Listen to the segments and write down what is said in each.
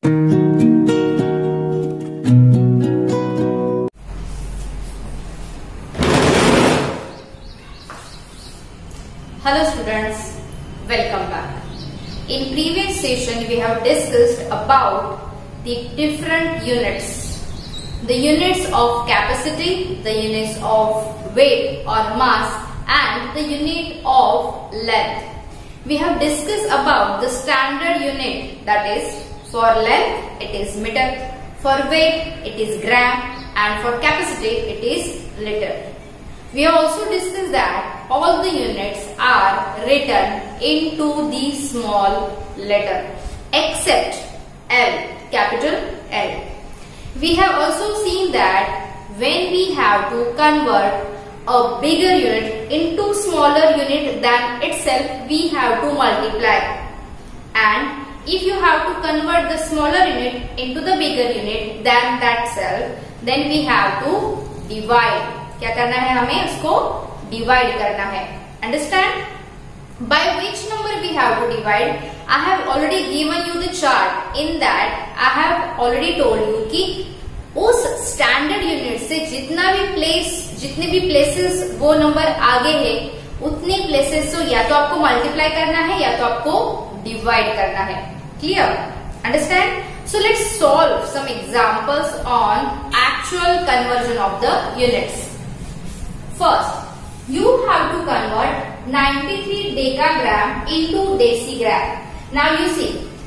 Hello students, welcome back. In previous session we have discussed about the different units. The units of capacity, the units of weight or mass and the unit of length. We have discussed about the standard unit, that is for length it is meter, for weight it is gram and for capacity it is liter. We have also discussed that all the units are written into the small letter except L, capital L. We have also seen that when we have to convert a bigger unit into smaller unit than itself, we have to multiply. And if you have to convert the smaller unit into the bigger unit than that self, then we have to divide. क्या करना है, हमें उसको divide करना है. Understand? By which number we have to divide? I have already given you the chart. In that I have already told you कि उस standard unit से जितने भी प्लेसेस वो नंबर आगे है उतने प्लेसेस को या तो आपको मल्टीप्लाई करना है या तो आपको डिवाइड करना है. Clear? Understand? So let's solve some examples on actual conversion of the units. First, you have to convert 93 decagram into decigram. Now you see,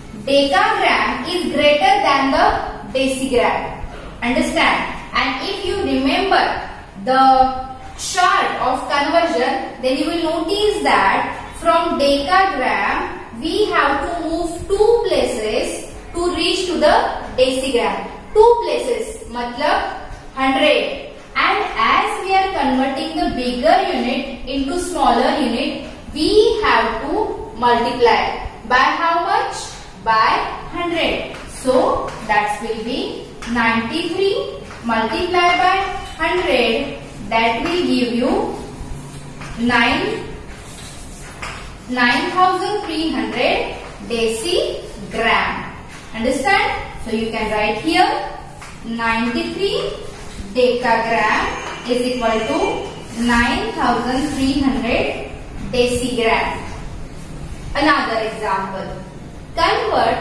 decagram is greater than the decigram. Understand? And if you remember the chart of conversion, then you will notice that from decagram we have to move 2 places to reach to the decigram. 2 places, matlab 100. And as we are converting the bigger unit into smaller unit, we have to multiply. By how much? By 100. So that will be 93 multiplied by 100. That will give you 9300 decigram. Understand? So you can write here 93 decagram is equal to 9300 decigram. Another example. Convert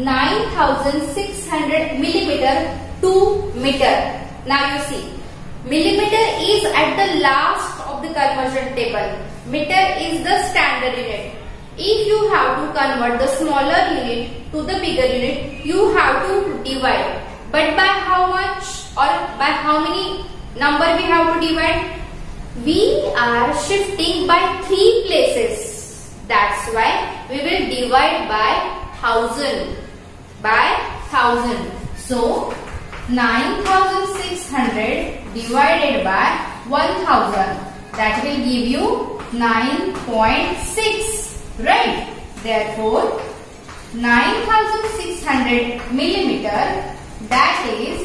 9600 millimeter to meter. Now you see, millimeter is at the last of the conversion table. Meter is the standard unit. If you have to convert the smaller unit to the bigger unit, you have to divide. But by how much or by how many number we have to divide? We are shifting by 3 places. That's why we will divide by 1000. By 1000. So 9600 divided by 1000. That will give you 9.6. Right? Therefore 9600 millimeter, that is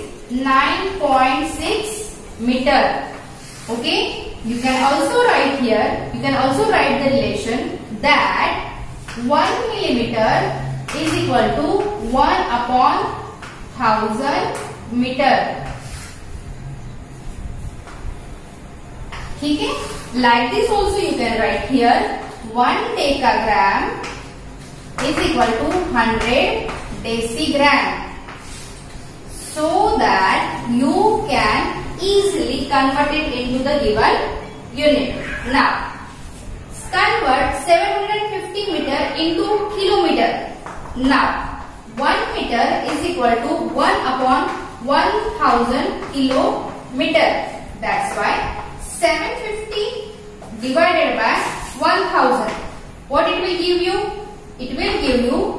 9.6 meter. Okay? You can also write here, you can also write the relation that 1 millimeter is equal to 1 upon 1000 meter. Okay? Like this also you can write here 1 decagram is equal to 100 decigram. So that you can easily convert it into the given unit. Now, convert 750 meter into kilometer. Now, 1 meter is equal to 1 upon 1000 kilometer. That's why 750 divided by 1000. What it will give you? It will give you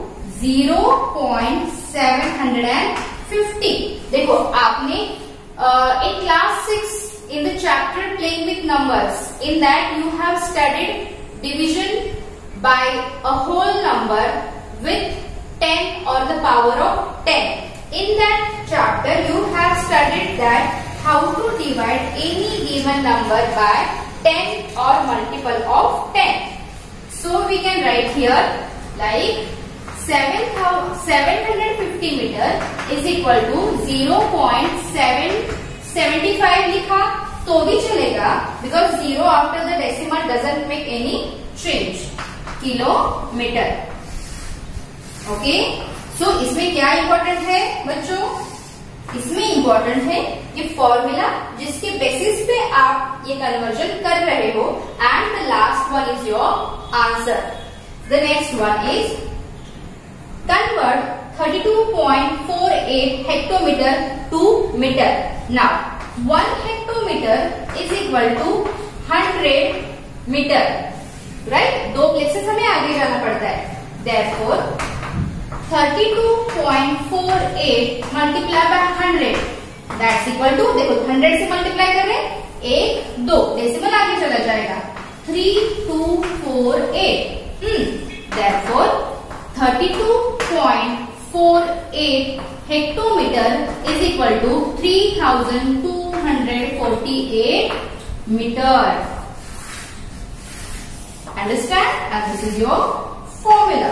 0.750. देखो आपने in class 6 in the chapter playing with numbers, in that you have studied division by a whole number with 10 or the power of 10. In that chapter you have studied that how to divide any given number by 10 or multiple of 10. So we can write here like 750 meter equal to 0.775 लिखा तो भी चलेगा, because 0 after the decimal doesn't make any change. Kilometre. Okay, so इसमें क्या important है बच्चों? इसमें important है ये फॉर्मूला जिसके बेसिस पे आप ये कन्वर्जन कर रहे हो, and the last one is your answer. The next one is convert 32.48 hectometer to meter. Now 1 hectometer is equal to 100 meter. Right? दो प्लेसेस हमें आगे जाना पड़ता है. Therefore 32.48 multiply by 100 that's equal to, देखो 100 से मल्टीप्लाई कर रहे हैं, 1 2 डेसिमल आगे चला जाएगा, 3248. Therefore 32.48 hectometer is equal to 3248 meter. Understand? And this is your formula.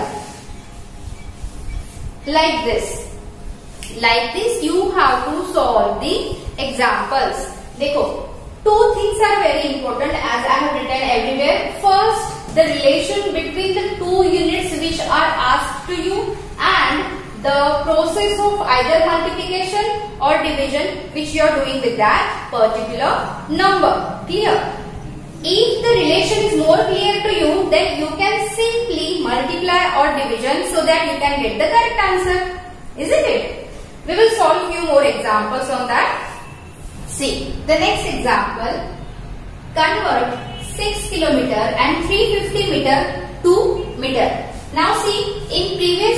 Like this you have to solve the examples. देखो, two things are very important as I have written everywhere. First, the relation between the two units which are asked to you, and the process of either multiplication or division which you are doing with that particular number. Clear? If the relation is more clear to you, then you can simply multiply or division so that you can get the correct answer. Isn't it? We will solve few more examples on that. See, the next example, convert 6 kilometer and 350 meter to meter. Now see, in previous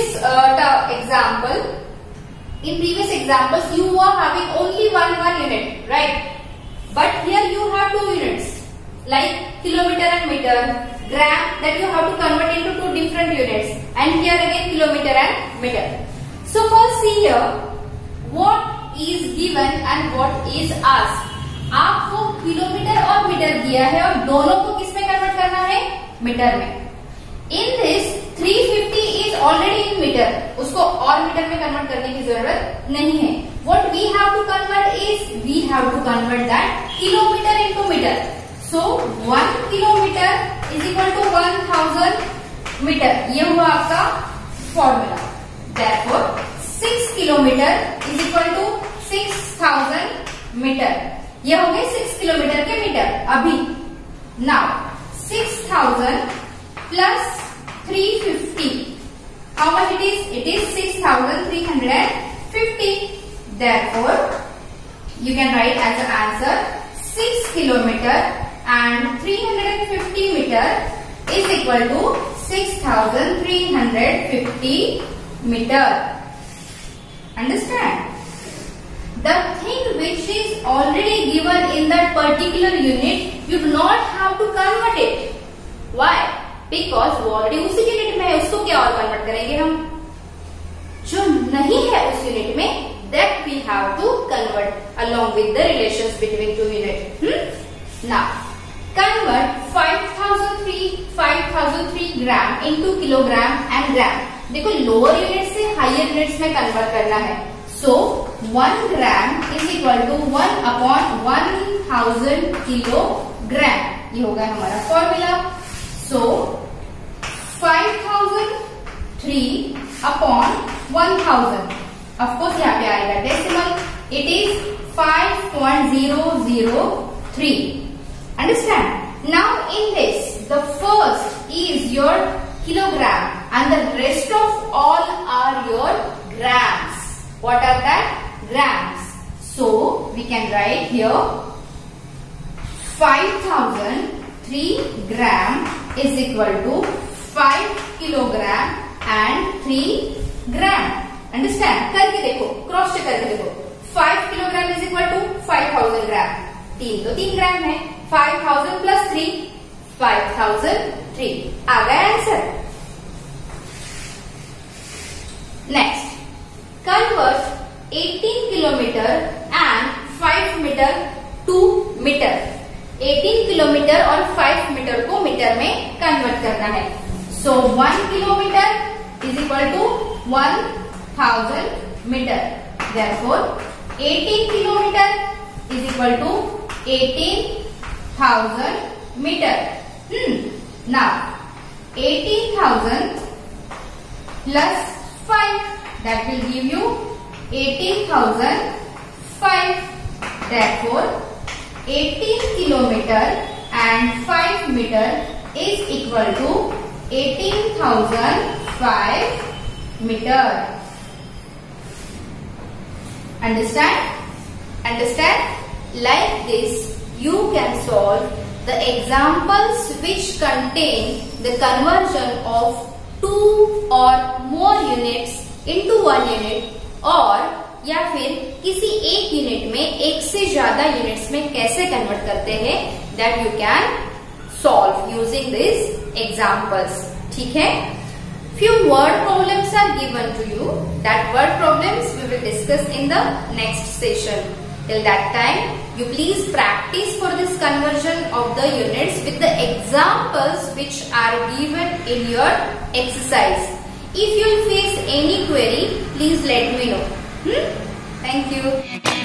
examples you were having only one unit, right? But here you have two units like kilometer and meter, gram, that you have to convert into two different units, and here again kilometer and meter. So first see here what is given and what is asked. आपको kilometre और metre दिया है और दोनों को किस में convert करना है? मीटर में. In this 350 is already in metre, उसको और मीटर में कन्वर्ट करने की जरूरत नहीं है. What we have to convert is we have to convert that kilometre into metre. So 1 kilometre is equal to 1000 metre. ये हुआ आपका formula. Therefore 6 kilometre is equal to 6000 metre. ये हो गए 6 किलोमीटर के मीटर. अभी now 6000 plus 350, how much it is? It is 6350. Therefore you can write as an answer 6 kilometer and 350 meter is equal to 6350 meter. Understand? The thing which is already given in that particular unit, you do not have to convert it. Why? Because वो already उसी unit में है, उसको क्या और convert करेंगे हम? जो नहीं है उस यूनिट में, that we have to convert along with the relations between two units. Now convert 5003 gram into kilogram and gram. देखो लोअर यूनिट से हायर यूनिट्स में कन्वर्ट करना है. So 1 gram is equal to 1 upon 1000 kilogram. ये होगा हमारा formula. So 5003 upon 1000. Of course यहाँ पे आएगा decimal. It is 5.003. Understand? Now in this, the first is your kilogram and the rest of all are your grams. What are that? Grams. So we can write here 5003 gram is equal to 5 kilogram and 3 gram. Understand? करके देखो, cross check करके देखो. 5 kilogram is equal to 5000 gram. 3 तो 3 ग्राम है. 5000 plus 3 5003. आ गया answer. Next, convert 18 kilometer and 5 meter to meter. 18 kilometre और 5 metre को मीटर में कन्वर्ट करना है. So 1 kilometre is equal to 1000 metre. Therefore 18 kilometer is equal to 18,000 meter. Now 18,000 plus 5, that will give you 18,005. Therefore 18 kilometer and 5 meter is equal to 18,005 meter. Understand? Like this you can solve the examples which contain the conversion of 2 or more units into 1 unit, और या फिर किसी एक unit में एक से ज्यादा units में कैसे कन्वर्ट करते हैं, that you can solve using these examples. ठीक है? Few word problems are given to you. That word problems we will discuss in the next session. Till that time, you please practice for this conversion of the units with the examples which are given in your exercise. If you face any query, please let me know. Thank you.